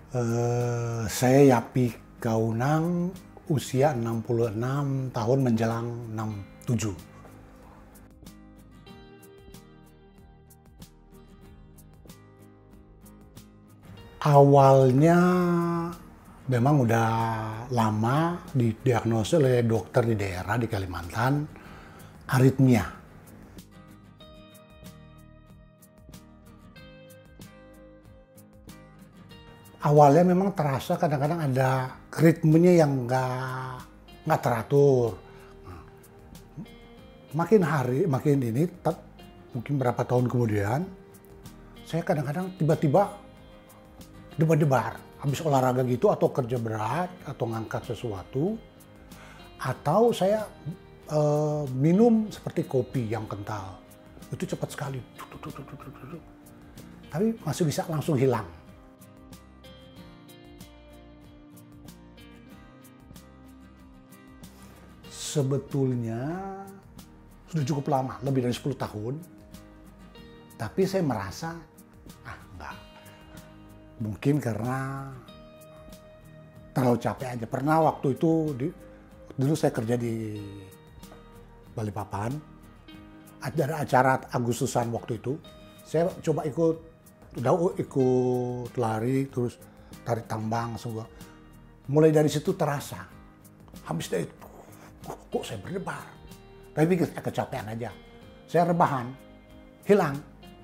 Saya Yapi Kaunang, usia 66 tahun menjelang 67. Awalnya memang udah lama didiagnosa oleh dokter di daerah di Kalimantan, aritmia. Awalnya memang terasa kadang-kadang ada ritmenya yang nggak teratur. Makin hari, makin ini, mungkin berapa tahun kemudian, saya kadang-kadang tiba-tiba debar-debar. Habis olahraga gitu atau kerja berat atau ngangkat sesuatu. Atau saya minum seperti kopi yang kental. Itu cepat sekali. Tapi masih bisa langsung hilang. Sebetulnya sudah cukup lama, lebih dari 10 tahun. Tapi saya merasa, enggak. Mungkin karena terlalu capek aja. Pernah waktu itu, dulu saya kerja di Balikpapan. Ada acara Agustusan waktu itu. Saya coba ikut lari, terus tarik tambang, semua. Mulai dari situ terasa. Habis dari itu, kok saya berdebar. Tapi pikir saya kecapean aja. Saya rebahan, hilang.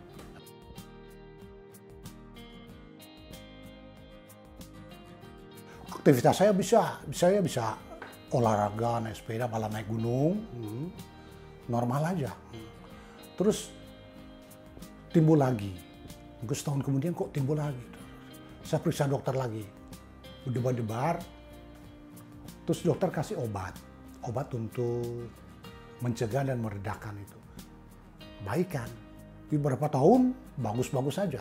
Aktivitas saya bisa olahraga, naik sepeda, malah naik gunung, normal aja. Terus timbul lagi. Mungkin setahun kemudian kok timbul lagi. Saya periksa dokter lagi, berdebar-debar. Terus dokter kasih obat untuk mencegah dan meredakan itu. Baik kan? Di beberapa tahun bagus-bagus saja.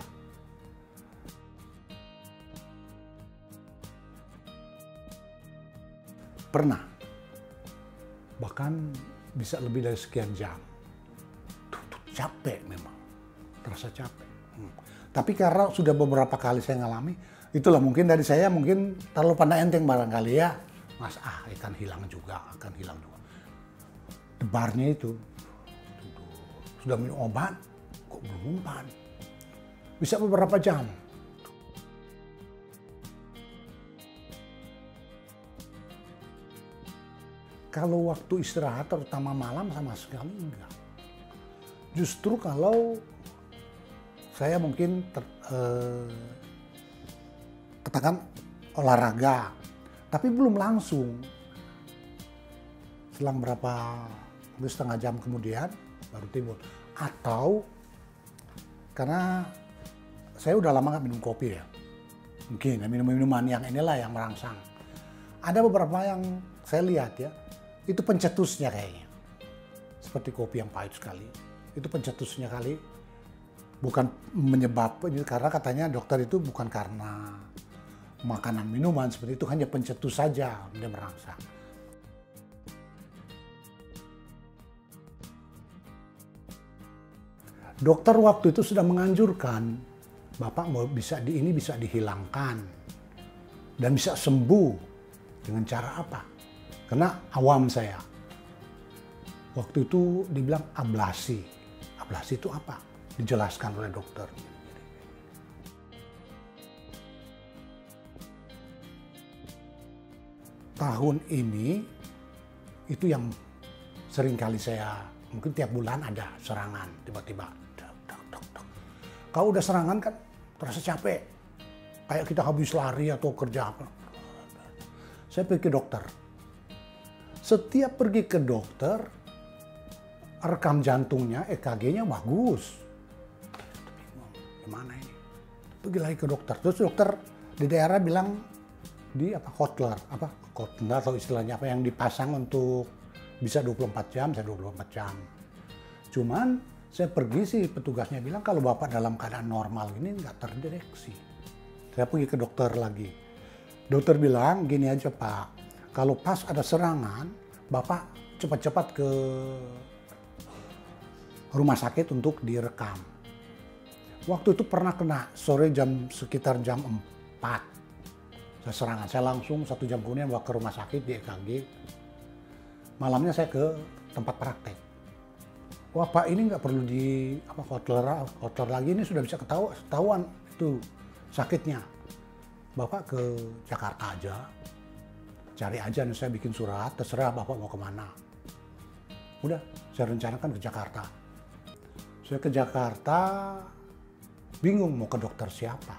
Pernah, bahkan bisa lebih dari sekian jam. Capek memang, terasa capek. Tapi karena sudah beberapa kali saya ngalami, itulah mungkin dari saya mungkin terlalu pandai enteng barangkali ya. Mas, akan hilang juga. Debarnya itu, sudah minum obat, kok belum mempan. Bisa beberapa jam. Kalau waktu istirahat, terutama malam, sama sekali enggak. Justru kalau saya mungkin katakan olahraga, tapi belum langsung. Selang mungkin setengah jam kemudian baru timbul. Atau karena saya udah lama nggak minum kopi ya, mungkin minuman yang inilah yang merangsang. Ada beberapa yang saya lihat ya, itu pencetusnya kayaknya. Seperti kopi yang pahit sekali. Itu pencetusnya kali. Bukan menyebabkan, karena katanya dokter itu bukan karena makanan minuman seperti itu, hanya pencetus saja dia merangsang. Dokter waktu itu sudah menganjurkan, Bapak bisa dihilangkan dan bisa sembuh dengan cara apa? Karena awam saya. Waktu itu dibilang ablasi. Ablasi itu apa? Dijelaskan oleh dokter. Tahun ini, itu yang sering kali saya, mungkin tiap bulan ada serangan, tiba-tiba. Kalau udah serangan kan terasa capek. Kayak kita habis lari atau kerja apa. Saya pergi ke dokter. Setiap pergi ke dokter, rekam jantungnya, EKG-nya bagus. Gimana ini? Pergi lagi ke dokter. Terus dokter di daerah bilang, Kotler atau istilahnya apa yang dipasang untuk bisa 24 jam, saya 24 jam. Cuman saya pergi sih petugasnya bilang kalau Bapak dalam keadaan normal ini nggak terdeteksi. Saya pergi ke dokter lagi. Dokter bilang gini aja Pak, kalau pas ada serangan, Bapak cepat-cepat ke rumah sakit untuk direkam. Waktu itu pernah kena sore sekitar jam 4. Saya serangan, saya langsung 1 jam kemudian bawa ke rumah sakit di EKG. Malamnya saya ke tempat praktek. Wah Pak, ini nggak perlu di hotel lagi, ini sudah bisa ketahuan itu sakitnya. Bapak ke Jakarta aja, cari aja nih, saya bikin surat, terserah Bapak mau kemana. Udah, saya rencanakan ke Jakarta. Saya ke Jakarta, bingung mau ke dokter siapa.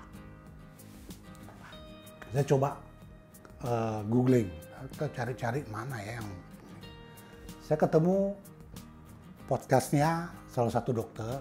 Saya coba googling, cari-cari mana ya yang... Saya ketemu podcastnya salah satu dokter,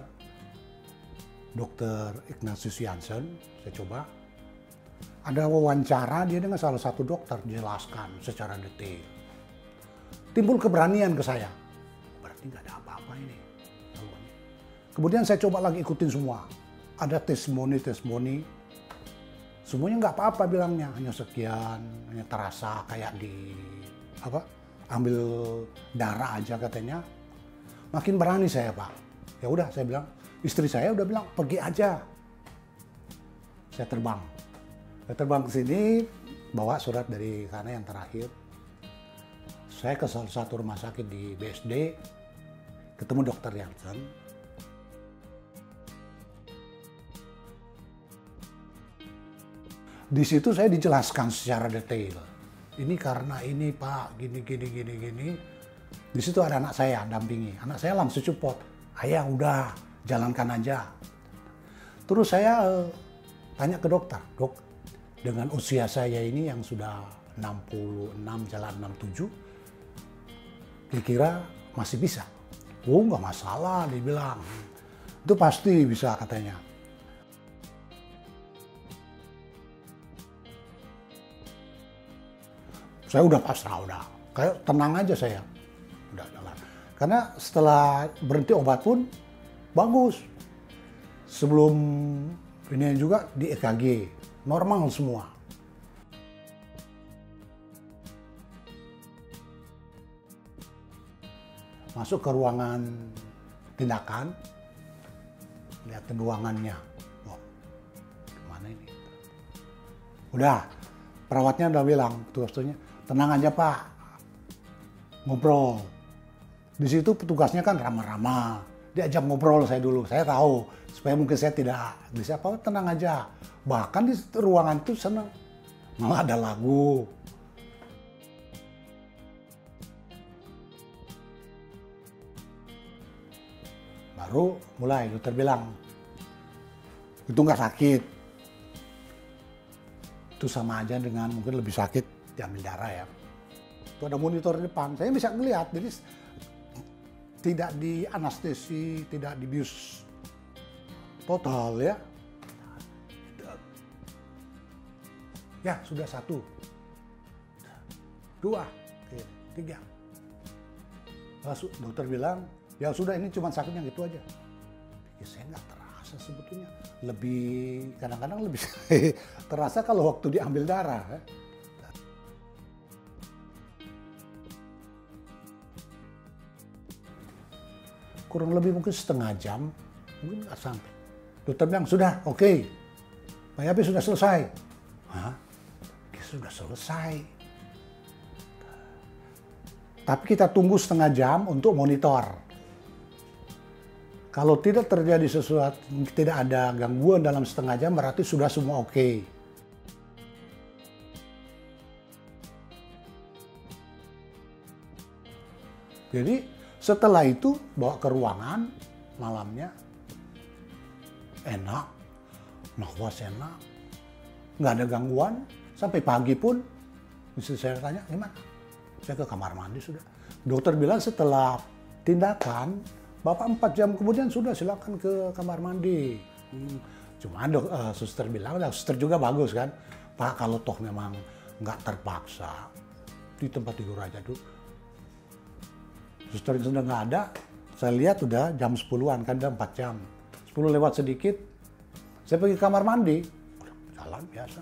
Dr. Ignatius Jansen. Saya coba. Ada wawancara dia dengan salah satu dokter, dijelaskan secara detail. Timbul keberanian ke saya. Berarti nggak ada apa-apa ini. Kemudian saya coba lagi ikutin semua. Ada testimoni. Semuanya nggak apa-apa bilangnya, hanya sekian, hanya terasa kayak ambil darah aja katanya. Makin berani saya Pak. Ya udah saya bilang, istri saya udah bilang pergi aja. Saya terbang ke sini, bawa surat dari sana yang terakhir. Saya ke salah satu rumah sakit di BSD, ketemu dokter Jansen. Di situ saya dijelaskan secara detail. Ini karena ini Pak, gini. Di situ ada anak saya dampingi. Anak saya langsung support. Ayah udah, jalankan aja. Terus saya tanya ke dokter, Dok, dengan usia saya ini yang sudah 66, jalan 67, kira-kira masih bisa? Oh, nggak masalah, dibilang. Itu pasti bisa katanya. Saya udah pasrah, kayak tenang aja saya. Udah jalan. Karena setelah berhenti obat pun bagus. Sebelum ini juga di EKG, normal semua. Masuk ke ruangan tindakan, lihatin ruangannya. Wah, gimana ini? Udah, perawatnya udah bilang, tugasnya, tenang aja Pak, ngobrol. Di situ petugasnya kan ramah-ramah, diajak ngobrol saya dulu, saya tahu supaya mungkin saya tidak bisa apa, tenang aja. Bahkan di ruangan itu senang, malah ada lagu. Baru mulai dokter bilang, itu nggak sakit. Itu sama aja dengan mungkin lebih sakit diambil darah ya. Itu ada monitor di depan, saya bisa ngelihat, jadi tidak di anestesi, tidak dibius total ya. Ya sudah 1, 2, 3. Dokter bilang, ya sudah ini cuma sakitnya gitu aja. Ya saya nggak terasa sebetulnya. Kadang-kadang lebih terasa kalau waktu diambil darah. Ya. Kurang lebih mungkin setengah jam, mungkin nggak sampai. Dokter bilang, sudah, oke. Pak Yapi sudah selesai. Hah? Sudah selesai. Tapi kita tunggu setengah jam untuk monitor. Kalau tidak terjadi sesuatu, tidak ada gangguan dalam setengah jam, berarti sudah semua oke. Jadi setelah itu bawa ke ruangan malamnya, enak, nafas enak, nggak ada gangguan. Sampai pagi pun, bisa saya tanya, gimana? Saya ke kamar mandi sudah. Dokter bilang setelah tindakan, Bapak 4 jam kemudian sudah silakan ke kamar mandi. Cuma suster bilang, suster juga bagus kan. Pak kalau toh memang nggak terpaksa, di tempat tidur aja dulu. Suster sudah nggak ada, saya lihat udah jam 10-an kan, udah 4 jam. 10 lewat sedikit, saya pergi ke kamar mandi, jalan biasa.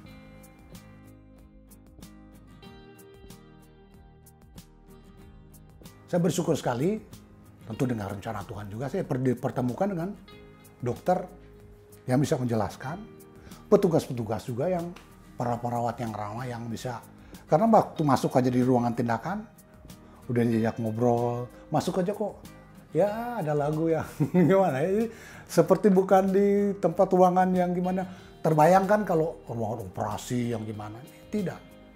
Saya bersyukur sekali, tentu dengan rencana Tuhan juga, saya dipertemukan dengan dokter yang bisa menjelaskan, petugas-petugas juga yang para perawat yang ramah yang bisa, karena waktu masuk aja di ruangan tindakan udah diajak ngobrol, masuk aja kok ya ada lagu yang gimana ya, seperti bukan di tempat ruangan yang gimana, terbayangkan kalau ruangan operasi yang gimana, tidak.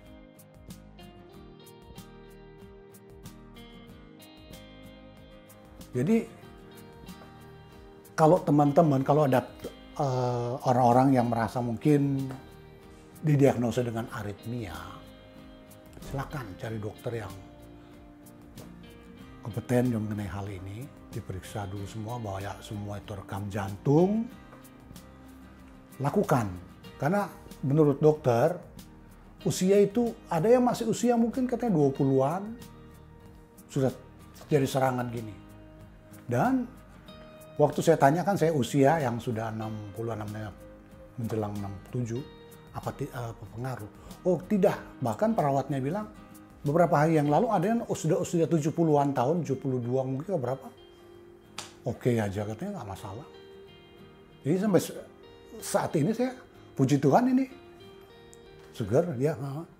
Jadi kalau teman-teman, kalau ada orang-orang yang merasa mungkin didiagnosa dengan aritmia, silakan cari dokter yang kompeten yang mengenai hal ini, diperiksa dulu semua bahwa ya semua itu rekam jantung, lakukan. Karena menurut dokter, usia itu ada yang masih usia mungkin katanya 20-an, sudah jadi serangan gini. Dan waktu saya tanyakan, saya usia yang sudah 60-an, menjelang 67, apa pengaruh? Oh tidak, bahkan perawatnya bilang, beberapa hari yang lalu ada yang sudah usia 70-an tahun, 72 mungkin berapa. Oke aja katanya, nggak masalah. Jadi sampai saat ini saya, puji Tuhan ini, segar dia.